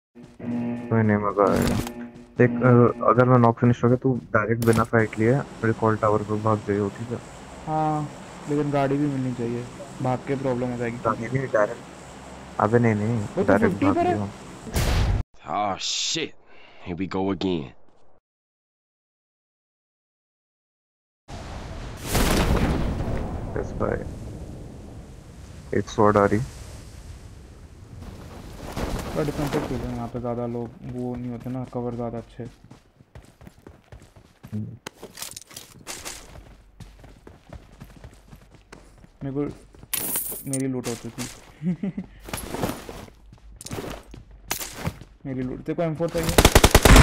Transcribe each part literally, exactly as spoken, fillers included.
कोई नहीं, मजा आएगा। देख, अ, अगर मैं नॉक फिनिश हो गया तू डायरेक्ट बिना फाइट लिए रिकॉल टावर पे भाग जाइयो, ठीक है? हाँ, लेकिन गाड़ी भी मिलनी चाहिए, भाग के प्रॉब्लम हो जाएगी गाड़ी चीज़ों की। नहीं, डायरेक्ट। अबे नहीं नहीं, वो तू डायरेक्ट फिफ्टी भाग पर है। Leo. Oh shit. Here we go again. Yes भाई। एक स्वॉर्ड आ रही। थोड़ा डिफेंसिव खेल रहे हैं यहाँ पे, ज़्यादा लोग वो नहीं होते ना, कवर ज़्यादा अच्छे। हम्म, मेरे को मेरी लूट हो चुकी। मेरी लूट, तेरे को एम फोर चाहिए?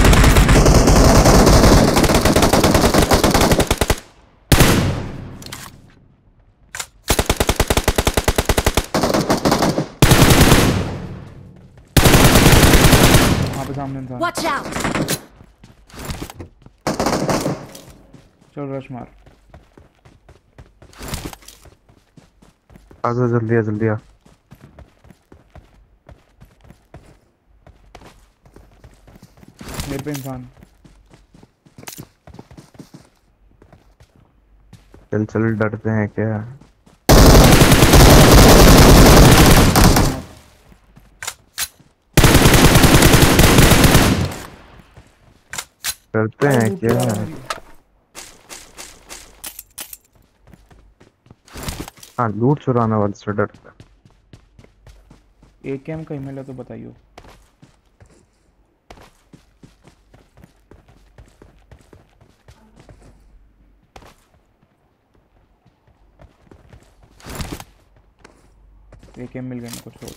वहाँ पे सामने इंसान। Watch out! चल रश मार। आजा जल्दी आ, जल्दी आ। मेरे पे इंसान। चल चल, डरते हैं क्या? डरते अरे हैं लूट क्या? चुरा रहा है मेरी। हाँ, लूट चुराने वाले से डरते हैं। एक कैम कहीं मिला तो बताइयो। एक कैम मिल गया मेरे को, छोड़।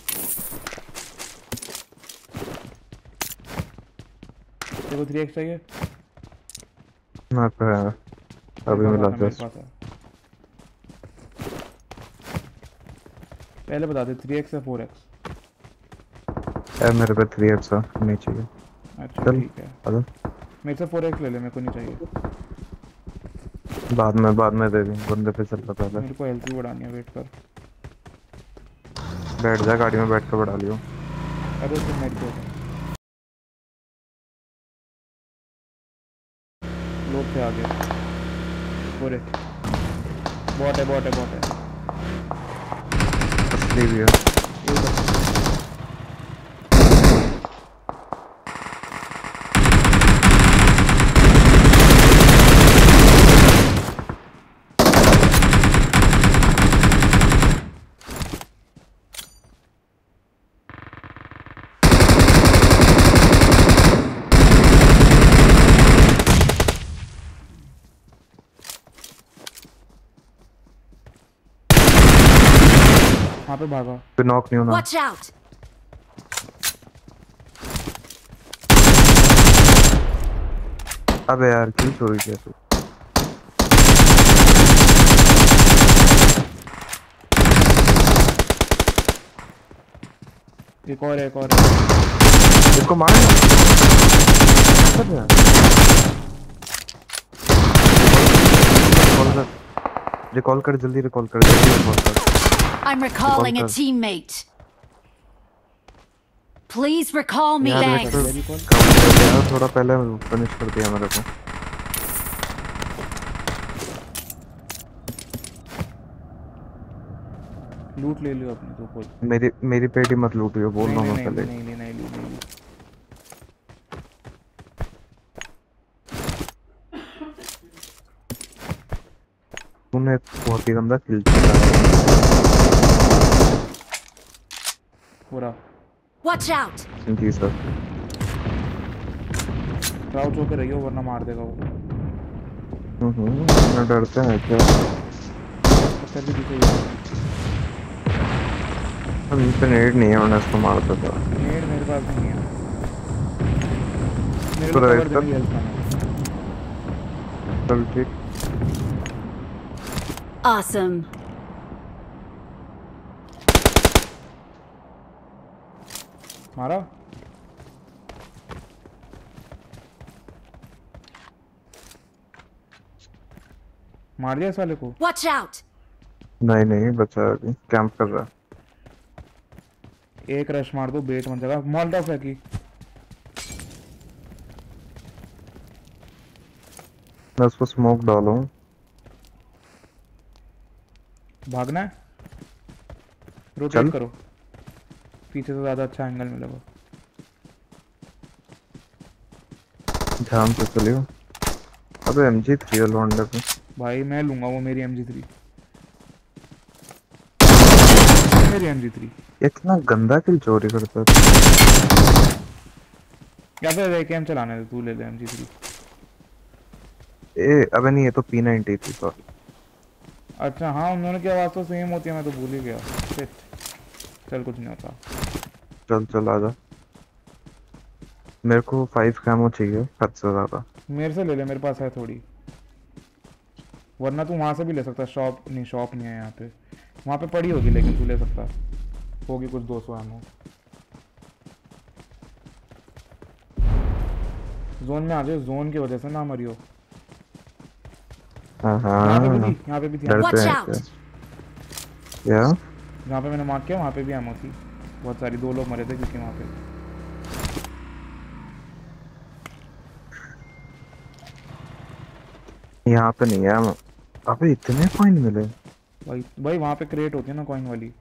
तेरे को थ्री एक्स चाहिए? ना पे है, मेरे अभी पास मिला आना, मेरे जस्ट। पास है। पहले बता दे, थ्री एक्स या फोर एक्स? है मेरे पे थ्री एक्स नहीं चाहिए। अच्छा चल ठीक है, आजा। मेरे से फोर एक्स ले ले, मेरे को नहीं चाहिए। बाद में बाद में दे दी, बंदे पे चल रहा पहले। मेरे को हेल्थ भी बढ़ानी है, वेट कर। बैठ जा, गाड़ी में बैठ के बढ़ा लियो। अरे तो मेरे को लोग थे आगे पूरे। बॉट है, बॉट है, बॉट है। असली भी है। ये उधर। वहाँ पे भागा। फिर नॉक नहीं होना। Watch out! अबे यार, क्यों चोरी किया तू? एक और है, एक और है। इसको मार ना। कर यार। रिकॉल कर, रिकॉल कर, जल्दी रिकॉल कर, जल्दी रिकॉल कर। I'm रिकॉल recalling a कर teammate. Please recall me. यार, कर वेक्टर Thanks. दिया रिकॉल। काम कर दिया थोड़ा पहले, फिनिश कर दिया मेरे को। लूट ले लियो अपनी तो खुद। मेरी मेरी पेटी मत लूटियो, बोल नहीं रहा नहीं हूँ मैं नहीं पहले। नहीं नहीं नहीं लूट, नहीं लूट। तूने बहुत ही गंदा किल किया। पूरा Watch out! जी सर। क्राउच होकर रहियो वरना मार देगा वो। हम्म, इतना डरते हैं क्या? पत्थर भी दिखे हुए। अब इन पे नेड नहीं है, वरना इसको मार देता। नेड मेरे पास नहीं है, मेरे तो को राइट कवर दे, कर। मेरी हेल्थ कम है। चल ठीक। Awesome. मारा। मार दिया साले को। Watch out! नहीं नहीं, बचा है, अभी कैंप कर रहा है। एक रश मार दो, बेट मत जगह। मॉल्ट ऑफ है की। मैं उसको स्मोक डालूं। भागना है, रोटेट चल। करो, पीछे से ज्यादा अच्छा एंगल मिलेगा। ध्यान से चलियो। अबे एम जी थ्री है लौंडे पे। भाई मैं लूंगा वो, मेरी एम जी थ्री, मेरी एम जी थ्री। इतना गंदा किल चोरी करता है। या फिर एक एम चलाने दे, तू ले ले एम जी थ्री। ए अबे नहीं, ये तो पी नाइंटी थी सॉरी। अच्छा हाँ, उन्होंने की आवाज़ तो सेम होती है, मैं तो भूल ही गया। शिट। चल कुछ नहीं होता। चल चल आजा। मेरे को फाइव कैमो चाहिए हद से ज्यादा। मेरे से ले ले, मेरे पास है थोड़ी, वरना तू वहाँ से भी ले सकता। शॉप नहीं, शॉप नहीं है यहाँ पे, वहाँ पे पड़ी होगी, लेकिन तू ले सकता होगी कुछ दो सौ एमओ। जोन में आ जाए, जोन की वजह से ना मरियो। हाँ यहाँ पे भी हाँ थी, यहाँ पे भी थी, यहाँ डरते Watch हैं out! क्या? या पे- जहाँ पे मैंने मार्क किया वहाँ पे भी एमओ थी बहुत सारी। दो लोग मरे थे क्योंकि वहाँ पे। यहाँ पे नहीं है। अबे इतने कॉइन मिले। भाई भाई वहाँ पे क्रिएट होती है ना कॉइन वाली,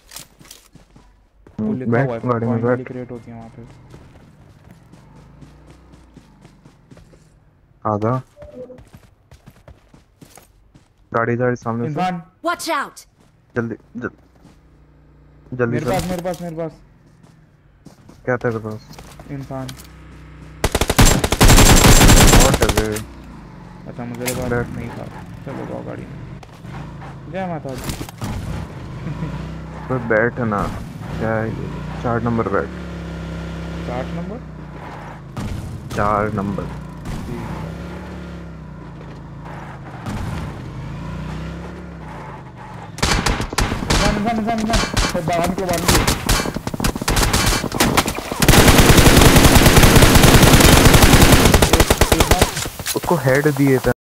वो लिखा बैठ हुआ है, गाड़ी में कॉइन वाली बैठ। क्रिएट होती है वहाँ पे। आजा। गाड़ी जा रही सामने से। इंसान Watch out! जल्दी जल्दी जल्दी मेरे चल। पास, मेरे पास, मेरे पास क्या तेरे पास? इंसान। और चल। अच्छा मुझे लगा बैठ। नहीं था। चलो जाओ गाड़ी में। जय माता दी। तो बैठ ना। क्या है ये? चार नंबर बैठ। साठ नंबर। चार नंबर। ठीक है। इंसान इंसान इंसान इंसान, तो बाहर निकलो, बाहर निकलो। एक- एक बार- उसको हेड दिए थे।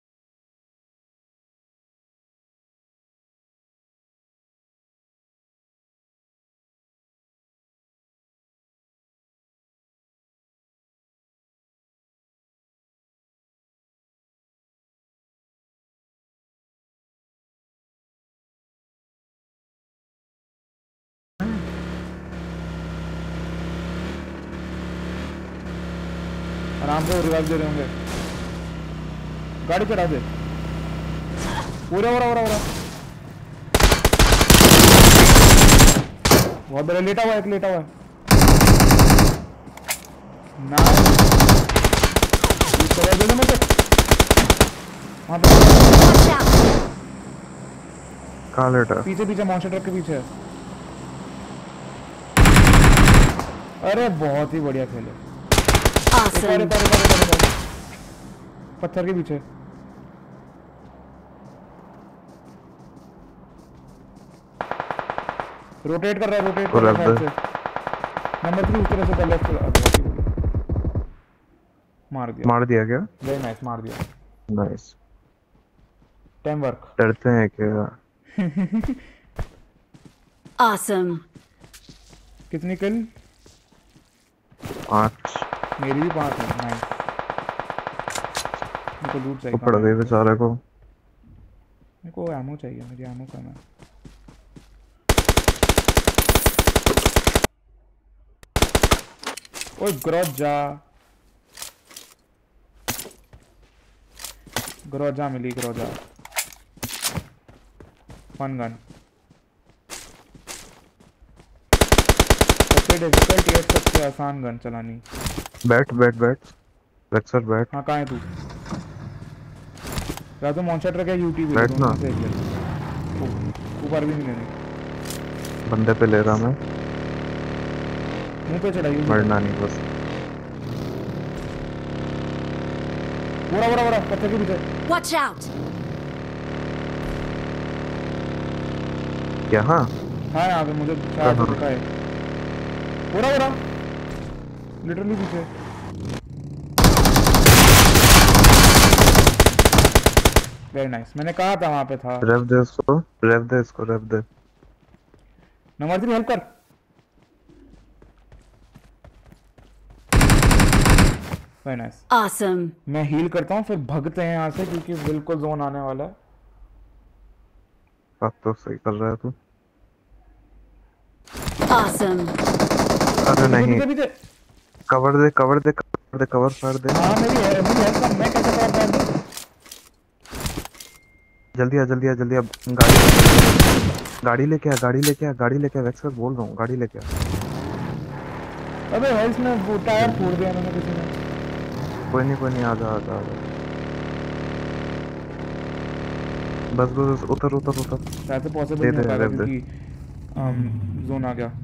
आराम से रिवाइव दे रहे होंगे। गाड़ी चढ़ा दे। पूरा हो रहा हो रहा हो रहा। बहुत बड़ा लेटा हुआ है, एक लेटा हुआ है। नाइस। ये कवर दे दे मुझे। वहाँ पे Watch out! कहाँ लेटा? पीछे पीछे मॉन्स्टर ट्रक के पीछे है। अरे बहुत ही बढ़िया खेले। एक और, एक Awesome! और, एक और, एक और, एक और। पत्थर के पीछे। रोटेट कर रहा है, रोटेट कर रहा है और साइड से। नंबर थ्री उस तरह से कर लेफ्ट। मार दिया, मार दिया क्या? वेरी नाइस, मार दिया। नाइस। Time work. डरते हैं क्या? Awesome! कितनी किल? पाँच। मेरी भी पांच है। नाइस। मेरे को लूट वो चाहिए। पड़ गई बेचारे को। मेरे को एमो चाहिए, मेरी एमो कम है। ओए ग्रोजा, ग्रोजा मिली, ग्रोजा फन गन। सबसे डिफिकल्ट या सबसे आसान गन चलानी। बैठ बैठ बैठ। लेक्सर बैठ। हाँ कहाँ है तू? या तो मॉन्स्टर ट्रक या यूटी भी ले, बैठ दोनों ना। में से एक ले। ऊ- ऊपर भी नहीं लेने। बंदे पे ले रहा मैं। मुंह पे चढ़ाई। मरना नहीं बस। बुरा बुरा बुरा, पत्थर के पीछे। Watch out! यहाँ हाँ यहाँ पे मुझे शायद कहाँ? दिखा है। बुरा बुरा, लिटरली पीछे। वेरी नाइस, मैंने कहा था वहां पे था। रेव दे इसको। रेव दे इसको। रेव दे। नंबर थ्री हेल्प कर। Very nice. Awesome. मैं हील करता हूँ फिर भगते हैं यहाँ से क्योंकि बिल्कुल जोन आने वाला है। बात तो सही कर रहा है तू। Awesome. अरे पीछे नहीं, पीछे पीछे। कवर दे कवर दे कवर दे कवर फाड़ दे। हाँ मेरी है मेरी हेल्थ कम, मैं कैसे कवर कर दूँ? जल्दी आ जल्दी आ जल्दी आ। गाड़ी गाड़ी लेके आ गाड़ी लेके आ गाड़ी लेके आ वैक्सर बोल रहा हूँ, गाड़ी लेके आ। अबे हेल्थ में वो टायर फोड़ दिया मैंने किसी ने। कोई नहीं कोई नहीं, आ जा आ जा आ जा। बस बस बस, उतर उतर उतर। शायद से पॉसिबल दे नहीं हो दे पाएगा रेव दे। क्योंकि जोन आ गया।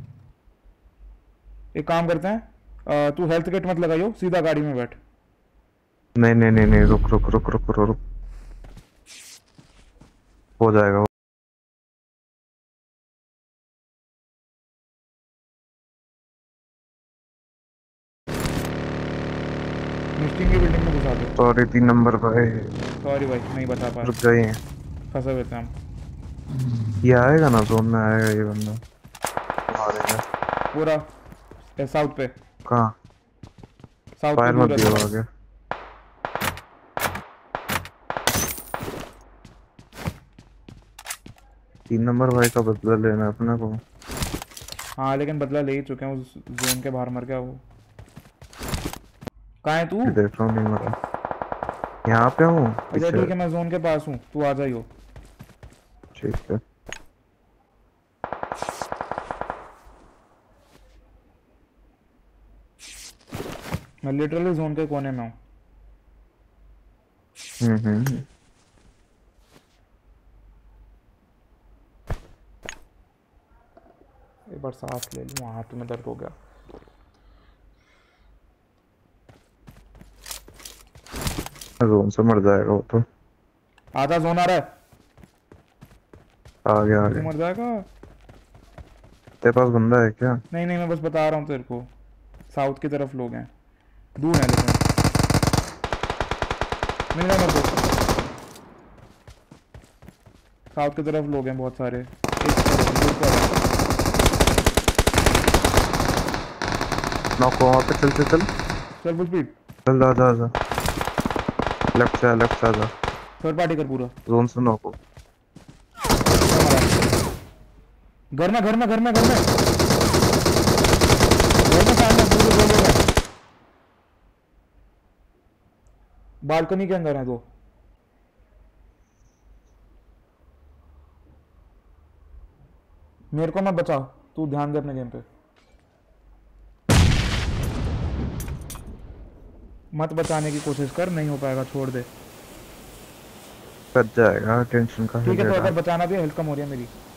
एक काम करते हैं, अ, तू हेल्थ किट मत लगाइयो, सीधा गाड़ी में बैठ। नहीं नहीं नहीं नहीं, रुक रुक रुक रुक रुक रुक। हो जाएगा। मिस्टिंग की बिल्डिंग में घुसा दे। सॉरी तीन नंबर भाई। सॉरी भाई नहीं बता पा रुक रहे, जाइए। फंसे हुए थे हम। ये आएगा ना जोन में, आएगा ये बंदा मारेगा। पूरा ए, साउथ पे, कहाँ? साउथ पे फायर मत दूर दियो है। आगे। तीन नंबर भाई का बदला लेना है अपने को। हाँ लेकिन बदला ले ही चुके हैं, उस जोन के बाहर मर गया वो। कहाँ है तू? देख रहा हूँ, नहीं मरा। यहाँ पे हूँ अच्छा पीछे। ठीक है मैं जोन के पास हूँ, तू आ जाइयो। ठीक है। मैं लिटरली जोन के कोने में हूँ। हम्म हम्म। एक बार सांस ले लूँ, हाथ में दर्द हो गया। जोन से मर जाएगा वो तो। आधा जोन आ रहा है। आ गया आ तू गया। मर जाएगा। तेरे पास बंदा है क्या? नहीं नहीं मैं बस बता रहा हूँ तेरे को, साउथ की तरफ लोग हैं, दूर हैं लेकिन। मिल रहा मेरे को, साउथ की तरफ लोग हैं बहुत सारे। एक दूर पर है। नॉक हो वहाँ पे, चल चल चल चल फुल स्पीड। चल, आ जा आ जा। लेफ्ट से आ लेफ्ट से आ जा। थर्ड पार्टी कर पूरा। जोन से नॉक हो। घर में घर में घर में घर में घर में सामने पूरे दो लोग हैं। बालकनी के अंदर है दो। मेरे को मत बचा, तू ध्यान दे अपने गेम पे। मत बचाने की कोशिश कर, नहीं हो पाएगा, छोड़ दे। बच जाएगा, टेंशन का ठीक है तो अगर बचाना भी, हेल्थ कम हो रही है मेरी।